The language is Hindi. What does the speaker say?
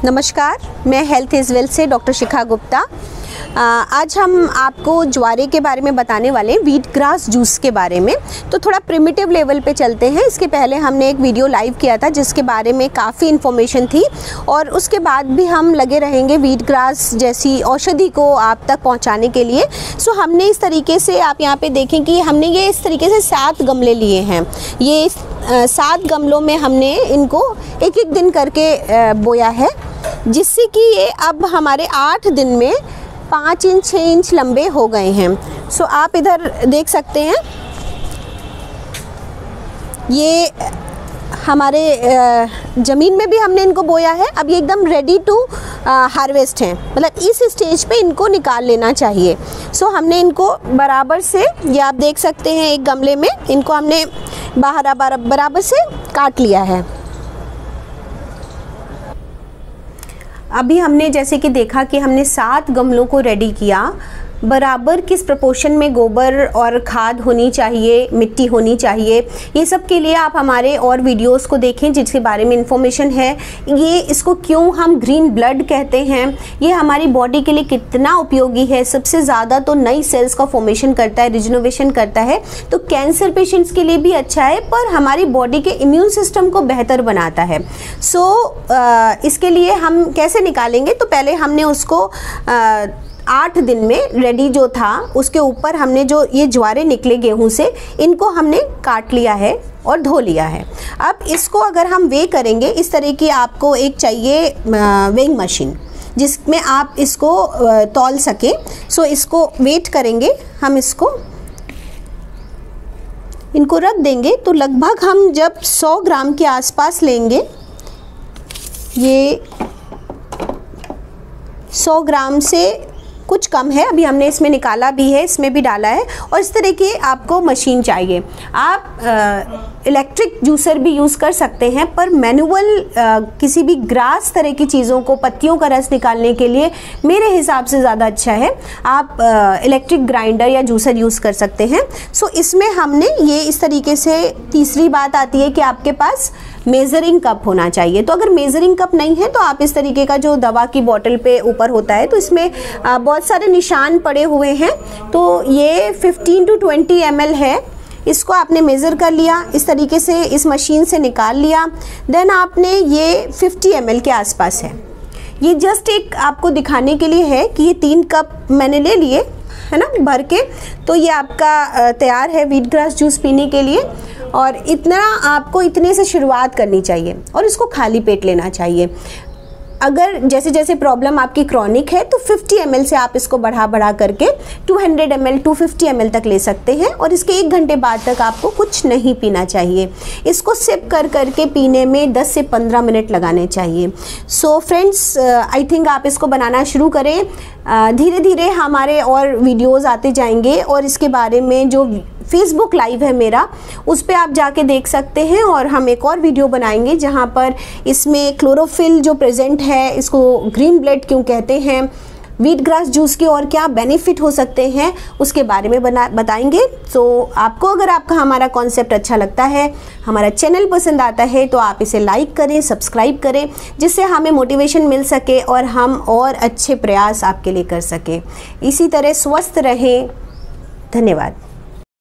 नमस्कार, मैं हेल्थ इज़ वेल्थ से डॉक्टर शिखा गुप्ता। आज हम आपको ज्वारे के बारे में बताने वाले हैं, व्हीट ग्रास जूस के बारे में। तो थोड़ा प्रिमिटिव लेवल पे चलते हैं। इसके पहले हमने एक वीडियो लाइव किया था जिसके बारे में काफ़ी इन्फॉर्मेशन थी और उसके बाद भी हम लगे रहेंगे व्हीट ग्रास जैसी औषधि को आप तक पहुंचाने के लिए। सो हमने इस तरीके से, आप यहाँ पे देखें कि हमने ये इस तरीके से 7 गमले लिए हैं। ये 7 गमलों में हमने इनको एक एक दिन करके बोया है, जिससे कि ये अब हमारे 8 दिन में 5 इंच 6 इंच लंबे हो गए हैं। सो आप इधर देख सकते हैं, ये हमारे ज़मीन में भी हमने इनको बोया है। अब ये एकदम रेडी टू हार्वेस्ट हैं, मतलब इस स्टेज पे इनको निकाल लेना चाहिए। सो हमने इनको बराबर से, ये आप देख सकते हैं, एक गमले में इनको हमने बराबर से काट लिया है। अभी हमने जैसे कि देखा कि हमने 7 गमलों को रेडी किया। बराबर किस प्रोपोर्शन में गोबर और खाद होनी चाहिए, मिट्टी होनी चाहिए, ये सब के लिए आप हमारे और वीडियोस को देखें जिसके बारे में इंफॉर्मेशन है। ये इसको क्यों हम ग्रीन ब्लड कहते हैं, ये हमारी बॉडी के लिए कितना उपयोगी है। सबसे ज़्यादा तो नई सेल्स का फॉर्मेशन करता है, रिजनोवेशन करता है, तो कैंसर पेशेंट्स के लिए भी अच्छा है, पर हमारी बॉडी के इम्यून सिस्टम को बेहतर बनाता है। इसके लिए हम कैसे निकालेंगे, तो पहले हमने उसको 8 दिन में रेडी जो था उसके ऊपर हमने जो ये ज्वारे निकले गेहूं से, इनको हमने काट लिया है और धो लिया है। अब इसको अगर हम वे करेंगे, इस तरह की आपको एक चाहिए वेइंग मशीन जिसमें आप इसको तौल सकें। सो इसको वेट करेंगे, हम इनको रख देंगे। तो लगभग हम जब 100 ग्राम के आसपास लेंगे, ये 100 ग्राम से कुछ कम है, अभी हमने इसमें निकाला भी है, इसमें भी डाला है। और इस तरह की आपको मशीन चाहिए। आप इलेक्ट्रिक जूसर भी यूज़ कर सकते हैं, पर मैनुअल किसी भी ग्रास तरह की चीज़ों को, पत्तियों का रस निकालने के लिए मेरे हिसाब से ज़्यादा अच्छा है आप इलेक्ट्रिक ग्राइंडर या जूसर यूज़ कर सकते हैं। सो इसमें हमने ये इस तरीके से, तीसरी बात आती है कि आपके पास मेज़रिंग कप होना चाहिए। तो अगर मेज़रिंग कप नहीं है तो आप इस तरीके का जो दवा की बोतल पे ऊपर होता है, तो इसमें बहुत सारे निशान पड़े हुए हैं। तो ये 15 to 20 ml है। इसको आपने मेज़र कर लिया, इस तरीके से इस मशीन से निकाल लिया। देन आपने, ये 50 ml के आसपास है। ये जस्ट एक आपको दिखाने के लिए है कि ये 3 कप मैंने ले लिए है ना, भर के। तो ये आपका तैयार है व्हीट ग्रास जूस पीने के लिए। और इतना आपको, इतने से शुरुआत करनी चाहिए और इसको खाली पेट लेना चाहिए। अगर जैसे जैसे प्रॉब्लम आपकी क्रॉनिक है तो 50 ml से आप इसको बढ़ा करके 200 ml 250 ml तक ले सकते हैं। और इसके 1 घंटे बाद तक आपको कुछ नहीं पीना चाहिए। इसको सिप करके पीने में 10 से 15 मिनट लगाने चाहिए। सो फ्रेंड्स, आई थिंक आप इसको बनाना शुरू करें। धीरे धीरे हमारे और वीडियोज़ आते जाएंगे और इसके बारे में जो फेसबुक लाइव है मेरा, उस पर आप जाके देख सकते हैं। और हम एक और वीडियो बनाएंगे जहां पर इसमें क्लोरोफिल जो प्रेजेंट है, इसको ग्रीन ब्लड क्यों कहते हैं, व्हीट ग्रास जूस के और क्या बेनिफिट हो सकते हैं, उसके बारे में बताएंगे। तो आपको, अगर आपका हमारा कॉन्सेप्ट अच्छा लगता है, हमारा चैनल पसंद आता है, तो आप इसे लाइक करें, सब्सक्राइब करें, जिससे हमें मोटिवेशन मिल सके और हम और अच्छे प्रयास आपके लिए कर सकें। इसी तरह स्वस्थ रहें। धन्यवाद।